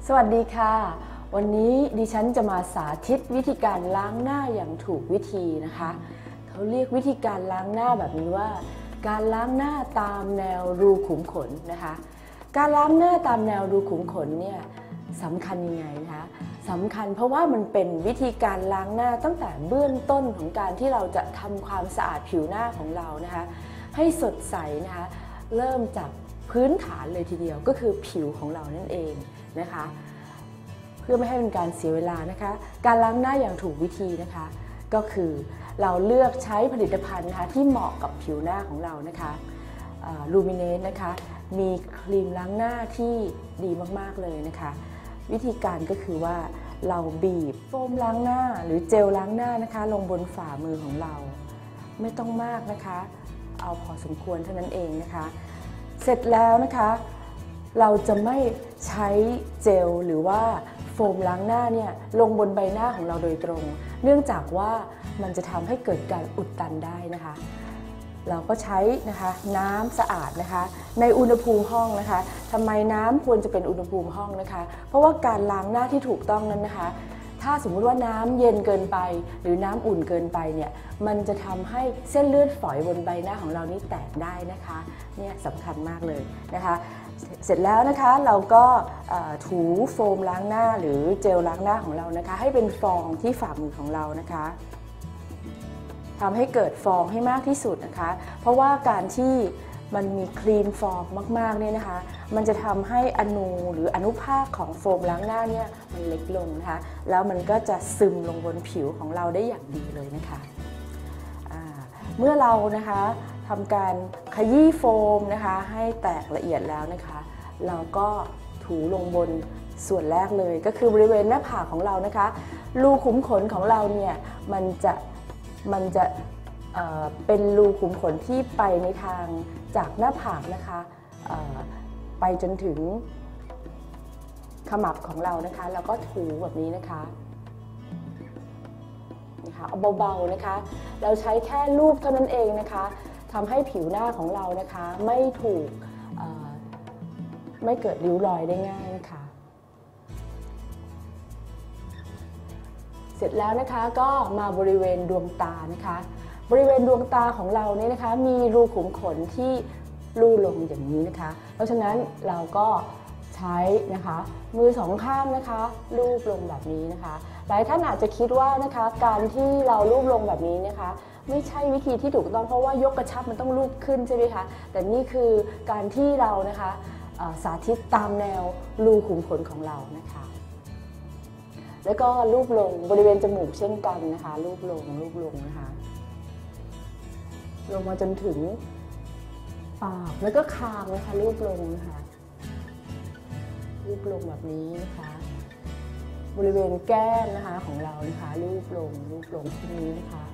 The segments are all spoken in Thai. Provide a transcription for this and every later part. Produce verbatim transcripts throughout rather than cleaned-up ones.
สวัสดีค่ะวันนี้ดิฉันจะมาสาธิตวิธีการล้างหน้าอย่างถูกวิธีนะคะเขาเรียกวิธีการล้างหน้าแบบนี้ว่าการล้างหน้าตามแนวรูขุมขนนะคะการล้างหน้าตามแนวรูขุมขนเนี่ยสำคัญยังไงนะคะสำคัญเพราะว่ามันเป็นวิธีการล้างหน้าตั้งแต่เบื้องต้นของการที่เราจะทำความสะอาดผิวหน้าของเรานะคะให้สดใสนะคะเริ่มจากพื้นฐานเลยทีเดียวก็คือผิวของเรานั่นเองนะคะเพื่อไม่ให้เป็นการเสียเวลานะคะการล้างหน้าอย่างถูกวิธีนะคะก็คือเราเลือกใช้ผลิตภัณฑ์นะคะที่เหมาะกับผิวหน้าของเรานะคะลูมิเนสนะคะมีครีมล้างหน้าที่ดีมากๆเลยนะคะวิธีการก็คือว่าเราบีบโฟมล้างหน้าหรือเจลล้างหน้านะคะลงบนฝ่ามือของเราไม่ต้องมากนะคะเอาพอสมควรเท่านั้นเองนะคะเสร็จแล้วนะคะเราจะไม่ใช้เจลหรือว่าโฟมล้างหน้าเนี่ยลงบนใบหน้าของเราโดยตรงเนื่องจากว่ามันจะทำให้เกิดการอุดตันได้นะคะเราก็ใช้นะคะน้ำสะอาดนะคะในอุณหภูมิห้องนะคะทำไมน้ำควรจะเป็นอุณหภูมิห้องนะคะเพราะว่าการล้างหน้าที่ถูกต้องนั้นนะคะถ้าสมมุติว่าน้ำเย็นเกินไปหรือน้ำอุ่นเกินไปเนี่ยมันจะทำให้เส้นเลือดฝอยบนใบหน้าของเรานี่แตกได้นะคะเนี่ยสำคัญมากเลยนะคะเสร็จแล้วนะคะเราก็ถูโฟมล้างหน้าหรือเจลล้างหน้าของเรานะคะให้เป็นฟองที่ฝ่ามือของเรานะคะทำให้เกิดฟองให้มากที่สุดนะคะเพราะว่าการที่มันมีครีมฟองมากๆเนี่ยนะคะมันจะทำให้อนูหรืออนุภาคของโฟมล้างหน้าเนี่ยมันเล็กลงนะคะแล้วมันก็จะซึมลงบนผิวของเราได้อย่างดีเลยนะคะเมื่อเรานะคะทำการขยี้โฟมนะคะให้แตกละเอียดแล้วนะคะเราก็ถูลงบนส่วนแรกเลยก็คือบริเวณหน้าผากของเรานะคะรูขุมขนของเราเนี่ยมันจะมันจะเอ่อเป็นรูขุมขนที่ไปในทางจากหน้าผากนะคะเอ่อไปจนถึงขมับของเรานะคะแล้วก็ถูแบบนี้นะคะนะคะเอาเบาๆนะคะเราใช้แค่ลูบเท่านั้นเองนะคะทำให้ผิวหน้าของเรานะคะไม่ถูกไม่เกิดริ้วรอยได้ง่ายนะคะเสร็จแล้วนะคะก็มาบริเวณดวงตานะคะบริเวณดวงตาของเราเนี่ยนะคะมีรูขุมขนที่ลู่ลงอย่างนี้นะคะเพราะฉะนั้นเราก็ใช้นะคะมือสองข้างนะคะลูบลงแบบนี้นะคะหลายท่านอาจจะคิดว่านะคะการที่เราลูบลงแบบนี้นะคะไม่ใช่วิธีที่ถูกต้องเพราะว่ายกกระชับมันต้องลูบขึ้นใช่ไหมคะแต่นี่คือการที่เรานะคะสาธิตตามแนวรูขุมขนของเรานะคะแล้วก็ลูบลงบริเวณจมูกเช่นกันนะคะลูบลงลูบลงนะคะลงมาจนถึงปากแล้วก็คางนะคะลูบลงนะคะลูบลงแบบนี้นะคะบริเวณแก้มนะคะของเรานะคะลูบลงลูบลงที่นี้นะคะ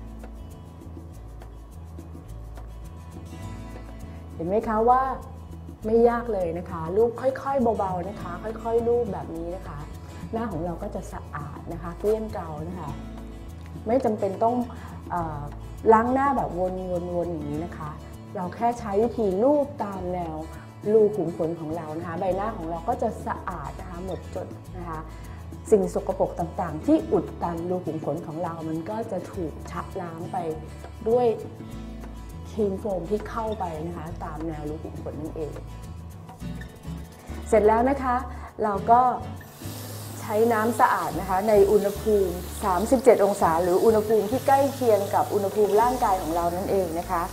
เห็นไหมคะว่าไม่ยากเลยนะคะลูบค่อยๆเบาๆนะคะค่อยๆลูบแบบนี้นะคะหน้าของเราก็จะสะอาดนะคะเกลี้ยงเกลานะคะไม่จำเป็นต้องเอ่อล้างหน้าแบบวนๆๆอย่างนี้นะคะเราแค่ใช้วิธีลูบตามแนวรูขุมขนของเรานะคะใบหน้าของเราก็จะสะอาดนะคะหมดจดนะคะสิ่งสกปรกต่างๆที่อุดตันรูขุมขนของเรามันก็จะถูกชะล้างไปด้วยครีมโฟมที่เข้าไปนะคะตามแนวรูขุมขนนั่นเองเสร็จแล้วนะคะเราก็ใช้น้ำสะอาดนะคะในอุณหภูมิสามสิบเจ็ดองศาหรืออุณหภูมิที่ใกล้เคียงกับอุณหภูมิร่างกายของเรานั่นเองนะคะ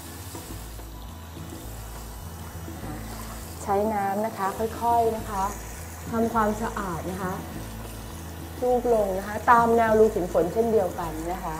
ใช้น้ำนะคะค่อยๆนะคะทำความสะอาดนะคะลูบลงนะคะตามแนวรูขุมขนเช่นเดียวกันนะคะ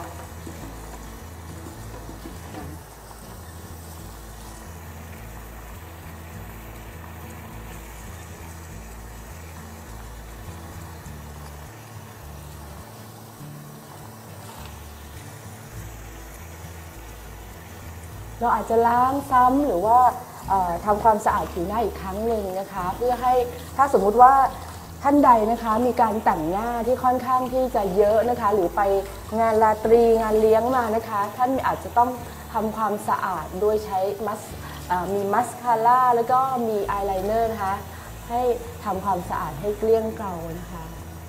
เราอาจจะล้างซ้ำหรือว่าทำความสะอาดผิวหน้าอีกครั้งหนึ่งนะคะเพื่อให้ถ้าสมมุติว่าท่านใดนะคะมีการแต่งหน้าที่ค่อนข้างที่จะเยอะนะคะหรือไปงานราตรีงานเลี้ยงมานะคะท่านอาจจะต้องทำความสะอาดโดยใช้มัสมีมัสคาร่าแล้วก็มีอายไลเนอร์นะคะให้ทำความสะอาดให้เกลี้ยงเกลานะคะ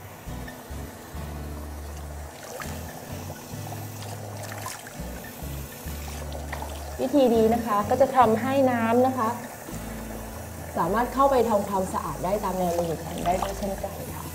วิธีนี้นะคะก็จะทำให้น้ำนะคะสามารถเข้าไปทำความสะอาดได้ตามแนวรูขุมขนได้ด้วยเช่นกันค่ะ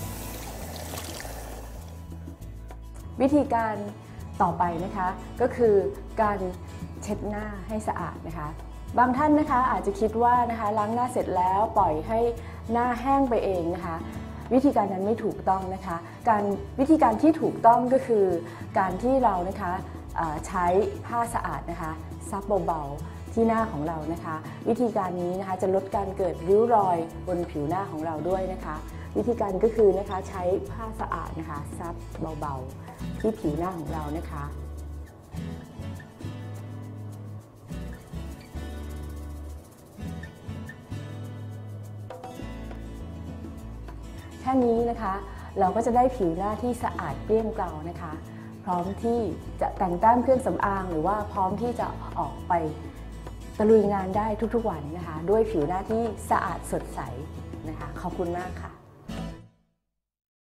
วิธีการต่อไปนะคะก็คือการเช็ดหน้าให้สะอาดนะคะบางท่านนะคะอาจจะคิดว่านะคะล้างหน้าเสร็จแล้วปล่อยให้หน้าแห้งไปเองนะคะวิธีการนั้นไม่ถูกต้องนะคะการวิธีการที่ถูกต้องก็คือการที่เรานะคะใช้ผ้าสะอาดนะคะซับเบาๆที่หน้าของเรานะคะวิธีการนี้นะคะจะลดการเกิดริ้วรอยบนผิวหน้าของเราด้วยนะคะวิธีการก็คือนะคะใช้ผ้าสะอาดนะคะซับเบาๆที่ผิวหน้าของเรานะคะแค่นี้นะคะเราก็จะได้ผิวหน้าที่สะอาดเกลี้ยงเกลานะคะพร้อมที่จะแต่งแต้มเครื่องสำอางหรือว่าพร้อมที่จะออกไปตะลุยงานได้ทุกๆวันนะคะด้วยผิวหน้าที่สะอาดสดใสนะคะขอบคุณมากค่ะ